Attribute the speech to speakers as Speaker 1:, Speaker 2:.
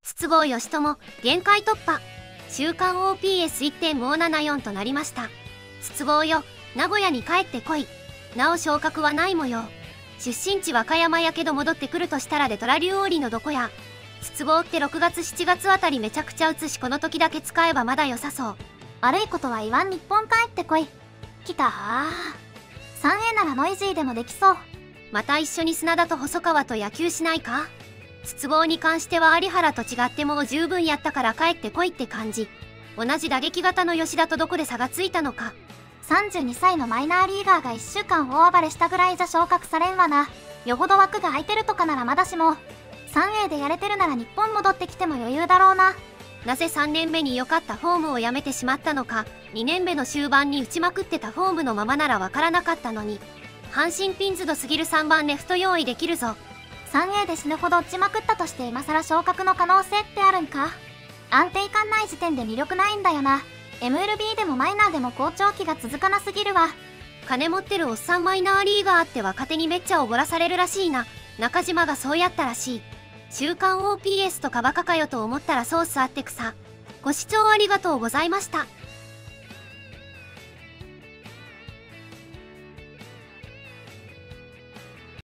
Speaker 1: 筒香嘉智、限界突破。週間 OPS1.574 となりました。筒香よ、名古屋に帰ってこい。なお昇格はない模様。出身地和歌山やけど戻ってくるとしたらで虎竜王のどこや。筒香って6月7月あたりめちゃくちゃ打つし、この時だけ使えばまだ良さそう。
Speaker 2: 悪いことは言わん、日本帰ってこい。来たー。3A ならノイジーでもできそう。
Speaker 1: また一緒に砂田と細川と野球しないか。筒香に関しては有原と違ってもう十分やったから帰ってこいって感じ。同じ打撃型の吉田とどこで差がついたのか。
Speaker 2: 32歳のマイナーリーガーが1週間大暴れしたぐらいじゃ昇格されんわな。よほど枠が空いてるとかならまだしも、3A でやれてるなら日本戻ってきても余裕だろうな。
Speaker 1: なぜ3年目に良かったフォームをやめてしまったのか。2年目の終盤に打ちまくってたフォームのままならわからなかったのに。阪神ピンズドすぎる3番レフト用意できるぞ。
Speaker 2: 3A で死ぬほど打ちまくったとして今更昇格の可能性ってあるんか。安定感ない時点で魅力ないんだよな。MLB でもマイナーでも好調期が続かなすぎるわ。
Speaker 1: 金持ってるおっさんマイナーリーガーって若手にめっちゃおごらされるらしいな。中島がそうやったらしい。週刊 OPS とかバカかよと思ったらソースあってくさ。ご視聴ありがとうございました。